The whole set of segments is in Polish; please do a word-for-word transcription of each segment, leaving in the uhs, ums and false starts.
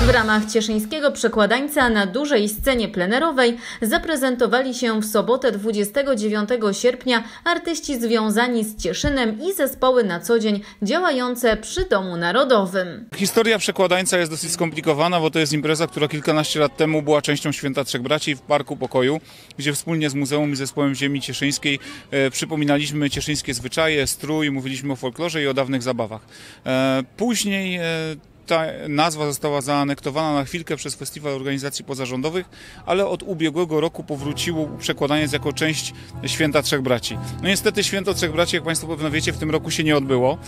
W ramach cieszyńskiego przekładańca na dużej scenie plenerowej zaprezentowali się w sobotę dwudziestego dziewiątego sierpnia artyści związani z Cieszynem i zespoły na co dzień działające przy Domu Narodowym. Historia przekładańca jest dosyć skomplikowana, bo to jest impreza, która kilkanaście lat temu była częścią Święta Trzech Braci w Parku Pokoju, gdzie wspólnie z Muzeum i Zespołem Ziemi Cieszyńskiej e, przypominaliśmy cieszyńskie zwyczaje, strój, mówiliśmy o folklorze i o dawnych zabawach. E, później e, Ta nazwa została zaanektowana na chwilkę przez Festiwal Organizacji Pozarządowych, ale od ubiegłego roku powróciło przekładaniec jako część Święta Trzech Braci. No niestety Święto Trzech Braci, jak Państwo pewno wiecie, w tym roku się nie odbyło,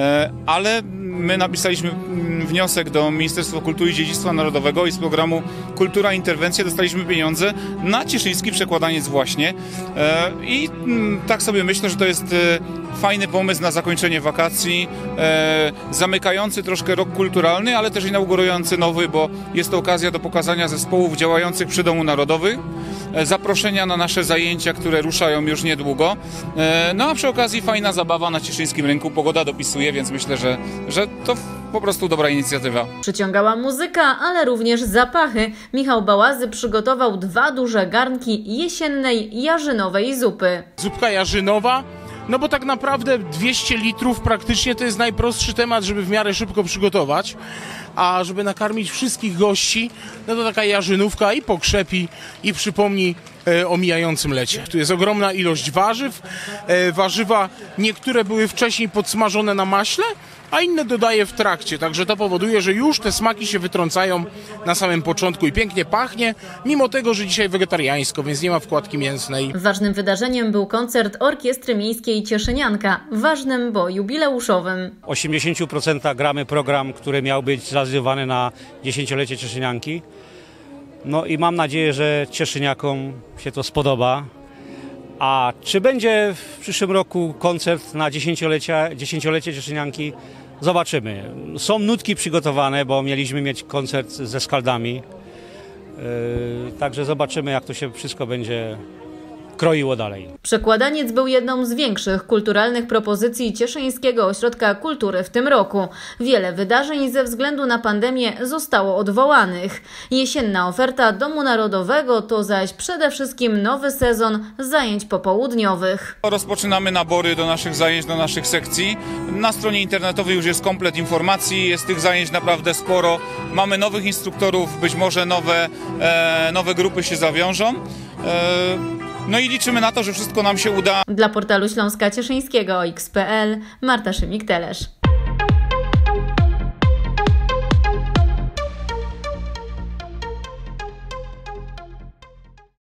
ale my napisaliśmy wniosek do Ministerstwa Kultury i Dziedzictwa Narodowego i z programu Kultura Interwencja dostaliśmy pieniądze na cieszyński przekładaniec właśnie. I tak sobie myślę, że to jest fajny pomysł na zakończenie wakacji, zamykający troszkę rok kulturalny, ale też inaugurujący nowy, bo jest to okazja do pokazania zespołów działających przy Domu Narodowym, zaproszenia na nasze zajęcia, które ruszają już niedługo. No a przy okazji fajna zabawa na cieszyńskim rynku. Pogoda dopisuje, więc myślę, że, że to po prostu dobra inicjatywa. Przyciągała muzyka, ale również zapachy. Michał Bałazy przygotował dwa duże garnki jesiennej jarzynowej zupy. Zupka jarzynowa. No bo tak naprawdę dwieście litrów praktycznie to jest najprostszy temat, żeby w miarę szybko przygotować, a żeby nakarmić wszystkich gości, no to taka jarzynówka i pokrzepi i przypomni e, o mijającym lecie. Tu jest ogromna ilość warzyw, e, warzywa niektóre były wcześniej podsmażone na maśle, a inne dodaję w trakcie, także to powoduje, że już te smaki się wytrącają na samym początku i pięknie pachnie, mimo tego, że dzisiaj wegetariańsko, więc nie ma wkładki mięsnej. Ważnym wydarzeniem był koncert Orkiestry Miejskiej Cieszynianka, ważnym, bo jubileuszowym. W osiemdziesięciu procentach gramy program, który miał być zrealizowany na dziesięciolecie Cieszynianki. No i mam nadzieję, że Cieszyniakom się to spodoba. A czy będzie w przyszłym roku koncert na dziesięciolecie, dziesięciolecie Cieszynianki? Zobaczymy. Są nutki przygotowane, bo mieliśmy mieć koncert ze Skaldami. Yy, także zobaczymy, jak to się wszystko będzie kroiło dalej. Przekładaniec był jedną z większych kulturalnych propozycji Cieszyńskiego Ośrodka Kultury w tym roku. Wiele wydarzeń ze względu na pandemię zostało odwołanych. Jesienna oferta Domu Narodowego to zaś przede wszystkim nowy sezon zajęć popołudniowych. Rozpoczynamy nabory do naszych zajęć, do naszych sekcji. Na stronie internetowej już jest komplet informacji, jest tych zajęć naprawdę sporo. Mamy nowych instruktorów, być może nowe, e, nowe grupy się zawiążą. E, No i liczymy na to, że wszystko nam się uda. Dla portalu Śląska Cieszyńskiego X kropka pe el Marta Szymik-Telesz.